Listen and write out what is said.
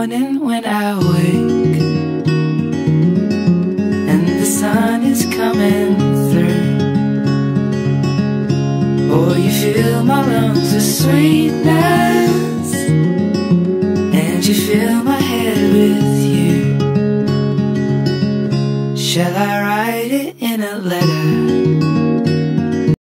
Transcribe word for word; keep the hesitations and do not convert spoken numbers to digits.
morning when I wake and the sun is coming through. Oh, you fill my lungs with sweetness and you fill my head with you. Shall I write it in a letter?